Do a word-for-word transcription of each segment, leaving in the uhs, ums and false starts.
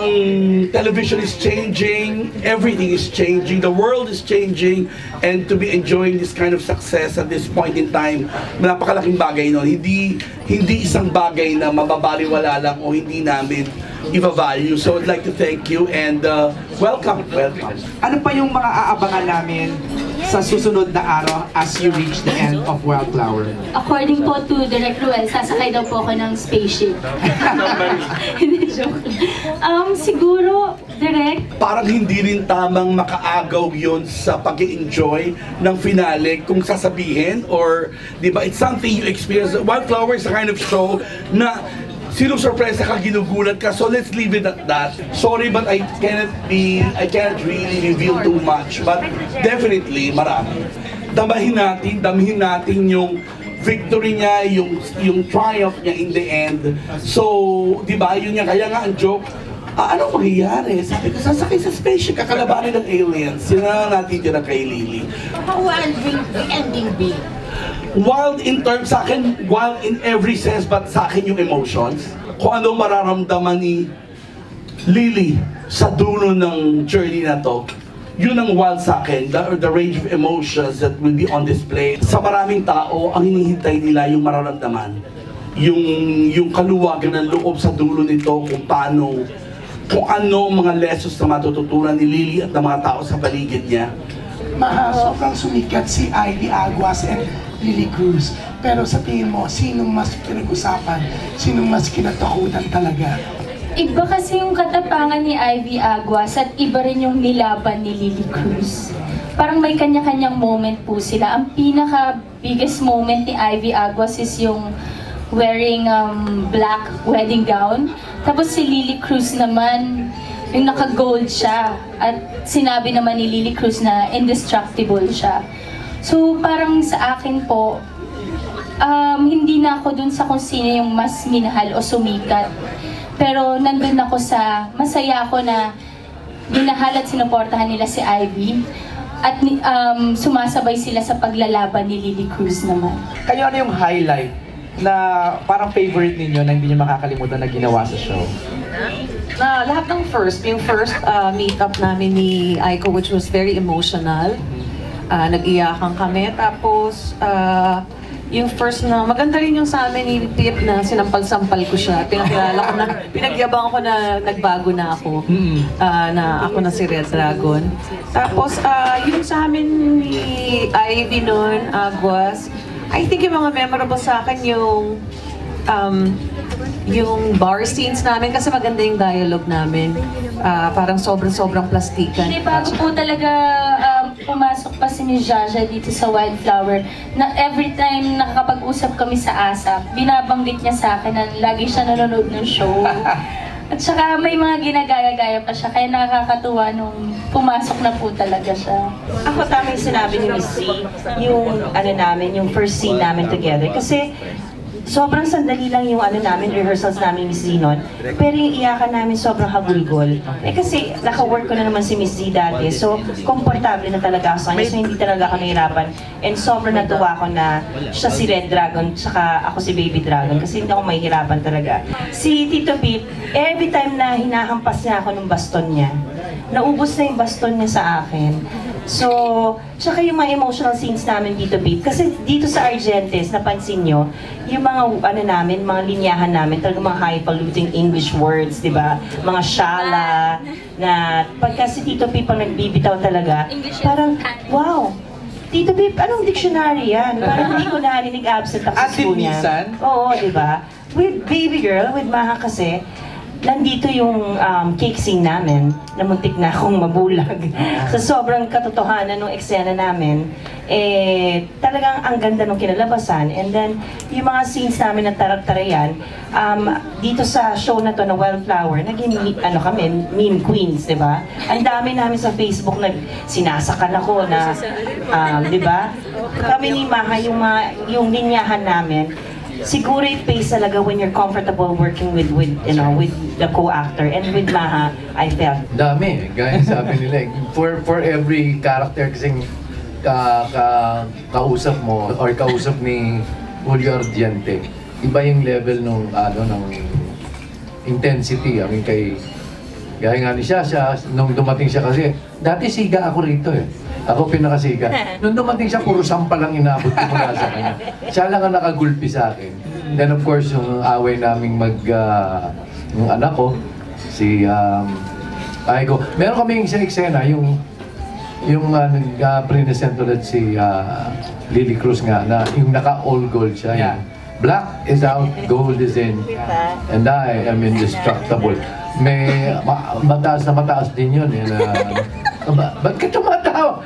ang television is changing, everything is changing, the world is changing, and to be enjoying this kind of success at this point in time, napakalaking bagay nun. Hindi, hindi isang bagay na mababaliwala lang o hindi namin i-value. So I'd like to thank you and uh, welcome, welcome. Ano pa yung mga aabangan namin sa susunod na araw as you reach the end of Wildflower? According po to Direk Ruel, sasakay daw po ako ng spaceship. Hindi, joke. Um, siguro, Direk? Parang hindi rin tamang makaagaw yun sa pag-enjoy ng finale kung sasabihin or, di ba, it's something you experience. Wildflower is a kind of show na sinusurpresa ka, ginugulat ka, so let's leave it at that. Sorry, but I cannot be, I cannot really reveal too much, but definitely, marami. Damahin natin, damahin natin yung victory niya, yung, yung triumph niya in the end. So, di ba, yun niya, kaya nga ang joke, ah, anong mangyayari? Sabi ko, sasakay sa spaceship, kakalabanin ng aliens. Yun na natin yun kay Lily. How will the ending be? Wild in terms sa akin, wild in every sense, but sa akin yung emotions. Kung ano mararamdaman ni Lily sa dulo ng journey na to, yun ang wild sa akin, the, the range of emotions that will be on display. Sa maraming tao, ang hinihintay nila yung mararamdaman. Yung, yung kaluwagan ng loob sa dulo nito, kung paano, kung ano mga lessons na matututunan ni Lily at ng mga tao sa paligid niya. Maha, sobrang sumikat si Ivy Aguas and Lily Cruz. Pero sa tingin mo, sinong mas pinag-usapan? Sinong mas kinatakutan talaga? Iba kasi yung katapangan ni Ivy Aguas at iba rin yung nilaban ni Lily Cruz. Parang may kanya-kanyang moment po sila. Ang pinaka-biggest moment ni Ivy Aguas is yung wearing um, black wedding gown. Tapos si Lily Cruz naman, yung naka-gold siya. At sinabi naman ni Lily Cruz na indestructible siya. So parang sa akin po, um, hindi na ako dun sa kung sino yung mas minahal o sumikat. Pero nandun ako sa, masaya ako na minahal at sinuportahan nila si Ivy. At um, sumasabay sila sa paglalaban ni Lily Cruz naman. Kayo ano yung highlight na parang favorite ninyo na hindi nyo makakalimutan na ginawa sa show? Na lahat ng first, yung first uh, meet-up namin ni Aiko, which was very emotional. Uh, nag-iyakan kami, tapos uh, yung first na, maganda rin yung sa amin ni Pip na sinampal-sampal ko siya, pinakilala ko na, pinagyabang ko na nagbago na ako, uh, na ako na si Red Dragon. Tapos uh, yung sa amin ni Ivy noon, Aguas, I think yung mga memorable sa akin yung um, yung bar scenes namin kasi maganda yung dialogue namin. Uh, parang sobrang-sobrang plastikan. Hindi, bago po talaga um, pumasok pa si Miss Jaja dito sa Wildflower, na every time nakakapag-usap kami sa ASAP, binabanggit niya sa akin na lagi siya nanonood ng show. At saka may mga ginagaya-gaya pa siya, kaya nakakatuwa nung pumasok na po talaga siya. Ako tama yung sinabi ni Miss C, yung ano namin, yung first scene namin together. Kasi sobrang sandali lang yung ano namin, rehearsals namin Miss Z nun. Pero yung iyakan namin sobrang hagulgol. Eh kasi naka-work ko na naman si Miss Z dati, so komportable na talaga ako sa kanya, so hindi talaga ako nahirapan. And sobrang natuwa ako na siya si Red Dragon, tsaka ako si Baby Dragon, kasi hindi ako mahihirapan talaga. Si Tito Pip, every time na hinahampas niya ako ng baston niya, naubos na yung baston niya sa akin. So, tsaka yung mga emotional scenes namin dito, Pip, kasi dito sa Argentes, napansin nyo, yung mga ano namin, mga linyahan namin, talaga mga highfalutin English words, di ba? Mga shala, na pagka si Tito Pip ang nagbibitaw talaga, parang, wow! Tito Pip, anong dictionary yan? Parang hindi ko narinig absent ako sa school niya. Oo, di ba? With Baby Girl, with Maha kasi, nandito yung um, cake scene namin, na muntik na akong mabulag. Sa sobrang katotohanan ng eksena namin, eh, talagang ang ganda ng kinalabasan. And then, yung mga scenes namin ng tarak-tarayan, um, dito sa show na to na Wildflower, naging, ano kami, meme queens, di ba? Ang dami namin sa Facebook na sinasakan ako na, um, di ba? Kami ni Maha, yung, mga, yung linyahan namin, siguro it pays talaga when you're comfortable working with, with you know, with the co-actor. And with Maha, I felt. Dami, gaya sabi nila. For, for every character kasing ka, ka, kausap mo or kausap ni Julio Ardiente, iba yung level nung, ano, ng intensity. I mean, kay Gaya nga ni Shasha, nung dumating siya kasi, dati siga ako rito eh. Ako pinakasiga. Nung dumating siya, puro sampal lang inabot ko mula sa kanya. Siya lang ang nakagulpi sa akin. Then of course, yung away naming mag, uh, yung anak ko, si um, Aiko. Meron kaming isang eksena, yung yung uh, nag-present uh, ulit si uh, Lily Cruz nga, na yung naka-all gold siya. Yeah. Black is out, gold is in, and I am indestructible. May ma mataas na mataas din yun. Eh, na, ba ba't ka tumatawa?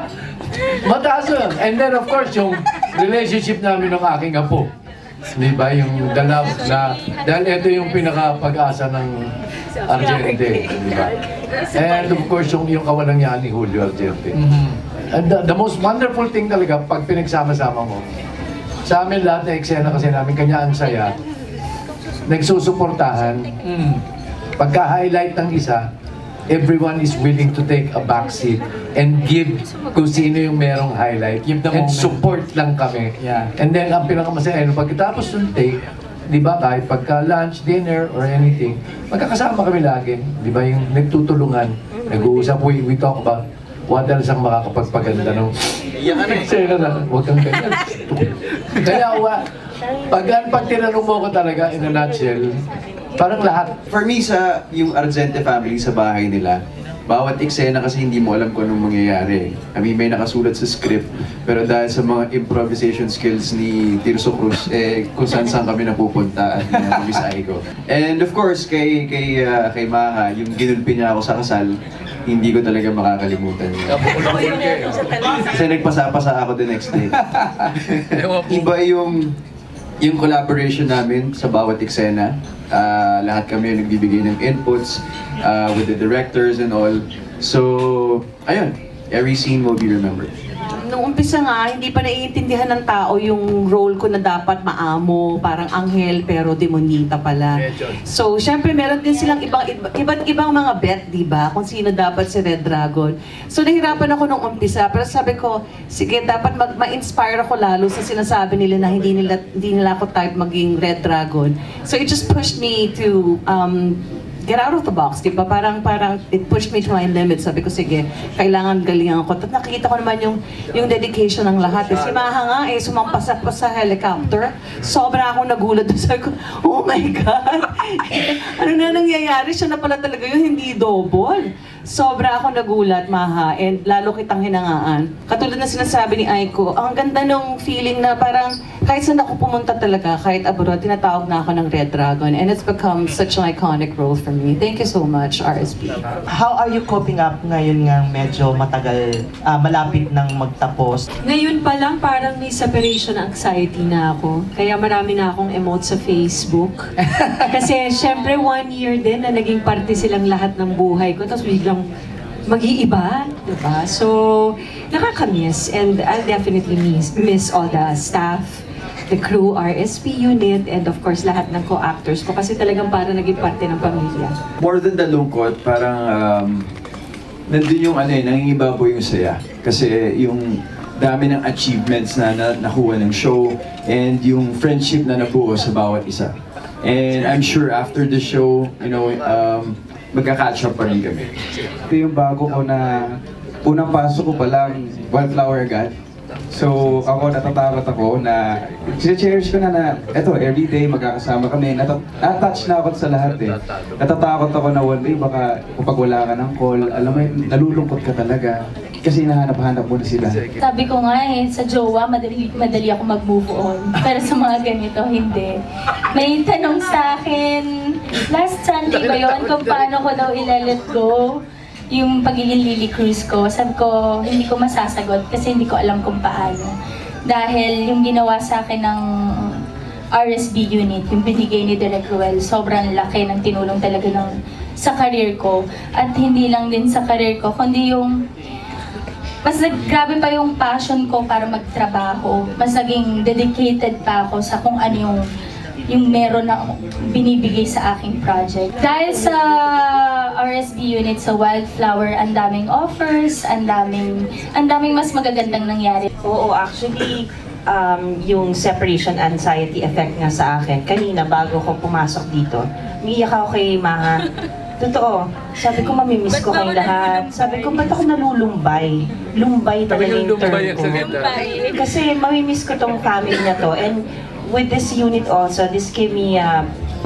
Mataas yun. And then of course, yung relationship namin ng aking apo. Di ba? Yung dalab na, dahil ito yung pinaka-pag-asa ng Argente. Di ba? And of course, yung, yung kawalang yan ni Julio Argente. Mhm. And the, the most wonderful thing talaga, pag pinagsama-sama mo, sa amin lahat na eksena kasi namin, kanya ang saya, nagsusuportahan. Mm. Pagka-highlight ng isa, everyone is willing to take a backseat and give kung sino yung merong highlight. Give the and moment. support lang kami. Yeah. And then, ang pinakamasaya, no, pagkatapos ng take, di ba, kahit pagka-lunch, dinner, or anything, magkakasama kami lagi. Di ba, yung nagtutulungan, nag-uusap, we, we talk about what else ang makakapagpaganda ng eksena na, huwag kang ganyan. Kaya, wa, pag, pag tinanong mo ko talaga, in a nutshell, parang lahat. For me, sa yung Argente family sa bahay nila, bawat eksena kasi hindi mo alam kung anong mangyayari. I mean, may nakasulat sa script, pero dahil sa mga improvisation skills ni Tirso Cruz, eh, kung saan-saan kami napupunta at uh, Miss Aiko. And of course, kay, kay, uh, kay Maha, yung ginulpi niya ako sa kasal, hindi ko talaga makakalimutan yun. Kasi nagpasa-pasa ako the next day. Iba yung yung collaboration namin sa bawat eksena. Uh, lahat kami yung nagbibigay ng inputs uh, with the directors and all. So, ayun, every scene will be remembered. Nung umpisa nga, hindi pa naiintindihan ng tao yung role ko na dapat maamo, parang anghel pero demonita pala. So, syempre meron din silang ibang iba't ibang mga bet, di ba? Kung sino dapat si Red Dragon. So, nahirapan ako nung umpisa, pero sabi ko, sige, dapat mag- ma-inspire ako lalo sa sinasabi nila na hindi nila hindi nila ako type maging Red Dragon. So, it just pushed me to um get out of the box, di ba? Parang, parang, it pushed me to my limits. Sabi ko, sige, kailangan galingan ako. At nakikita ko naman yung, yung dedication ng lahat. Eh, si Maha nga, eh, sumampas ako sa helicopter. Sobra akong nagulat. Sabi ko, oh my God! Ano na nangyayari? Siya na pala talaga yun, hindi double. Sobra akong nagulat, Maha, and lalo kitang hinangaan. Katulad na sinasabi ni Aiko, ang ganda nung feeling na parang kahit saan ako pumunta talaga, kahit abroad, tinatawag na ako ng Red Dragon. And it's become such an iconic role for me. Thank you so much, R S P. How are you coping up ngayon nga medyo matagal, ah, malapit nang magtapos? Ngayon pa lang parang may separation anxiety na ako. Kaya marami na akong emote sa Facebook. Kasi syempre one year din na naging parte silang lahat ng buhay ko. Tapos biglang mag-iiba, diba? So, nakakamiss. And I'll definitely miss, miss all the staff, the crew, R S P unit, and of course, lahat ng co-actors ko. Kasi talagang parang naging parte ng pamilya. More than the lungkot, parang um, nandun yung ano eh, nangingibabaw yung saya. Kasi yung dami ng achievements na, na nakuha ng show and yung friendship na nabuo sa bawat isa. And I'm sure after the show, you know, um, magka-catch up pa rin kami. Ito yung bago ko na unang pasok ko pa lang Wildflower agad. So ako natatakot ako na cherish ko na na eto everyday magkakasama kami. Nat-attach na ako sa lahat eh. Natatakot ako na one day baka kapag wala ka ng call, alam mo nalulungkot ka talaga. Kasi hinahanap-hanap mo na sila. Sabi ko nga eh, sa jowa, madali, madali ako mag-move on. Pero sa mga ganito, hindi. May tanong sa akin, last Sunday ba yun, kung paano ko daw ila-let go yung pagiging Lily Cruz ko. Sabi ko, hindi ko masasagot kasi hindi ko alam kung paano. Dahil yung ginawa sa akin ng R S B unit, yung binigay ni Direk Ruel, sobrang laki ng tinulong talaga ng, sa career ko. At hindi lang din sa career ko, kundi yung mas nag, grabe pa yung passion ko para magtrabaho. Mas naging dedicated pa ako sa kung ano yung, yung meron na binibigay sa aking project. Dahil sa R S B unit sa Wildflower, ang daming offers, ang daming, ang daming mas magagandang nangyari. Oo, actually, um, yung separation anxiety effect nga sa akin, kanina bago ko pumasok dito, umiiyak ako kay Maha. Totoo. Sabi ko, mamimiss ko kayong lahat. Sabi ko, ba't ako nalulumbay? Lumbay talaga yung term ko. Kasi mamimiss ko tong family na to. And with this unit also, this gave me a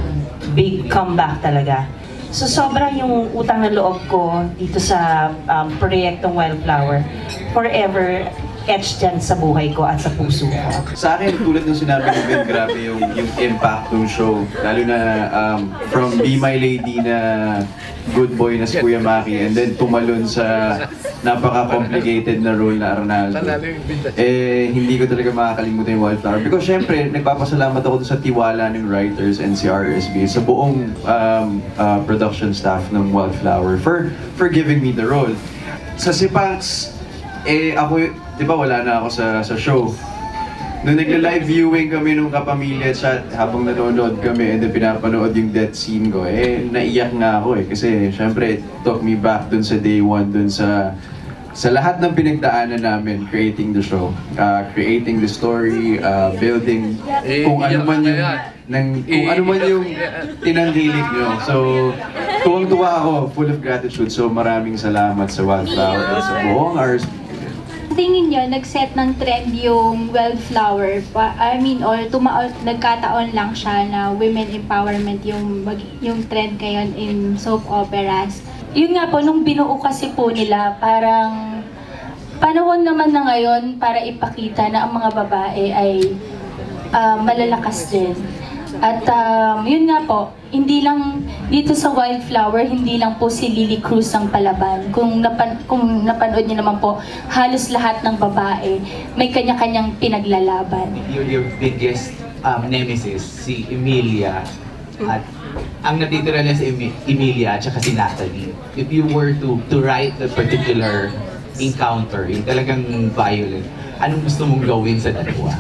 big comeback talaga. So sobra yung utang na loob ko dito sa um, proyektong Wildflower. Forever etched dyan sa buhay ko at sa puso ko. Sa akin, tulad ng sinabi mo, Ben, grabe yung, yung impact ng show. Lalo na um, from Be My Lady na good boy na si Kuya Maki and then tumalon sa napaka-complicated na role na Arnaldo. Eh, hindi ko talaga makakalimutan yung Wildflower. Because syempre, nagpapasalamat ako sa tiwala ng writers and si R S B, sa buong um, uh, production staff ng Wildflower for, for giving me the role. Sa Sipax, eh ako, di ba wala na ako sa, sa show. Nung nagla-live viewing kami nung kapamilya chat habang nanonood kami and then pinapanood yung death scene ko, eh naiyak nga ako eh. Kasi syempre it took me back dun sa day one, dun sa sa lahat ng pinagdaanan namin creating the show. Uh, creating the story, uh, building kung ano man yung ng, kung ano man yung tinanggilik nyo. So, tuwang-tuwa ako, full of gratitude. So maraming salamat sa Wildflower at sa buong R S B. Tingin nyo, nag-set ng trend yung Wildflower, pa, I mean, or tuma nagkataon lang siya na women empowerment yung, yung trend ngayon in soap operas. Yun nga po, nung binuo kasi po nila, parang panahon naman na ngayon para ipakita na ang mga babae ay uh, malalakas din. At um, yun nga po, hindi lang dito sa Wildflower, hindi lang po si Lily Cruz ang palaban. Kung, napan kung napanood niyo naman po, halos lahat ng babae may kanya-kanyang pinaglalaban. Your, your biggest um, nemesis, si Emilia, at ang natitira niya si Emi Emilia at saka si Natalie. If you were to to write a particular encounter, yung talagang violent, anong gusto mong gawin sa dalawa?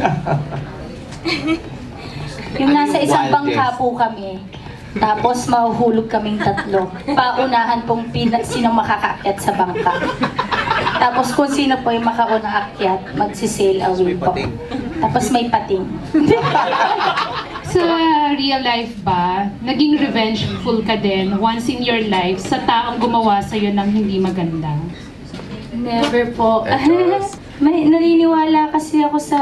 Yung nasa isang bangka po kami, tapos mahuhulog kaming tatlo. Paunahan pong pina, sino makakaakyat sa bangka. Tapos kung sino po yung makaunang akyat, magsisail away po. Tapos may pating. Sa real life ba, naging revengeful ka din once in your life sa taong gumawa sa'yo ng hindi maganda? Never po. May naniniwala kasi ako sa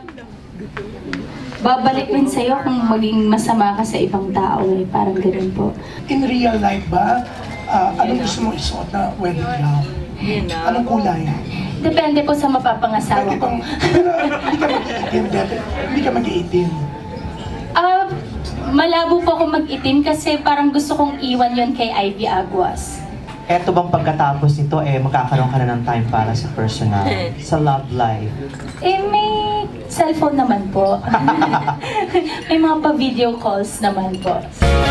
babalik din sa'yo kung maging masama ka sa ibang tao eh. Parang ganun po. In real life ba, uh, anong gusto mo isuot na wedding gown? Anong kulay? Depende po sa mapapangasawa ko. Pero hindi ka mag-iitim, hindi ka mag-iitim. Ah, uh, malabo po ako mag-itim kasi parang gusto kong iwan yon kay Ivy Aguas. Eto bang pagkatapos nito, eh, magkakaroon ka na ng time para sa personal, sa love life? Eh, may cellphone naman po. May mga pa-video calls naman po.